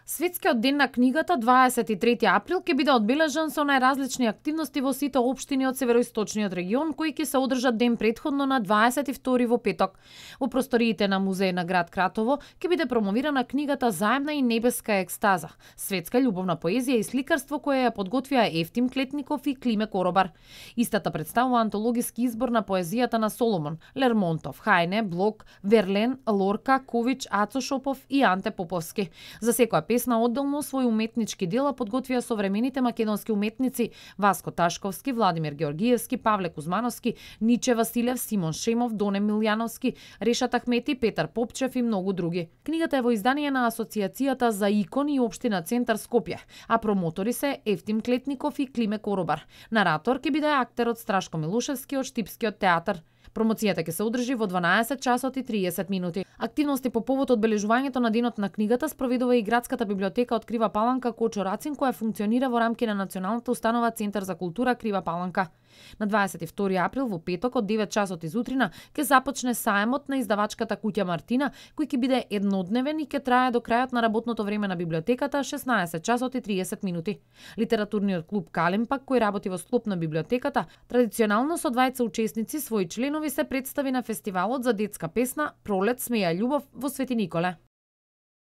Светскиот ден на книгата 23 април ќе биде одбележан со најразлични активности во сите општини од североисточниот регион кои ќе се одржат ден претходно на 22 во петок. Во просториите на музеј на град Кратово ќе биде промовирана книгата Заемна и небеска екстаза, светска љубовна поезија и сликарство која ја подготвија Ефтим Клетников и Климе Коробар. Истата представува антологиски избор на поезијата на Соломон, Лермонтов, Хајне, Блок, Верлен, Лорка, Кович, Ацо Шопов и Анте Поповски. За секоја песна одделно свој уметнички дела подготвија современите македонски уметници Васко Ташковски, Владимир Георгиевски, Павле Кузмановски, Ниче Василев, Симон Шемов, Доне Милјановски, Решат Ахмети, Петар Попчев и многу други. Книгата е во издание на Асоцијацијата за икони и општина Центар Скопје, а промотори се Ефтим Клетников и Климе Коробар. Наратор ќе биде актерот Страшко Милушевски од Штипскиот театар. Промоцијата ќе се одржи во 12 часот и 30 минути. Активности по повод одбележувањето на денот на книгата спроведува и градската библиотека од Крива Паланка Кочо Рацин, која функционира во рамки на Националната установа Центар за култура Крива Паланка. На 22 април во петок од 9 часот изутрина ќе започне саемот на издавачката куќа Мартина, кој ќе биде еднодневен и ќе трае до крајот на работното време на библиотеката 16 часот и 30 минути. Литературниот клуб Калемпак, кој работи во склоп на библиотеката, традиционално со двајца учесници, своји членови, се представи на фестивалот за детска песна Пролет, смеја љубов во Свети Николе.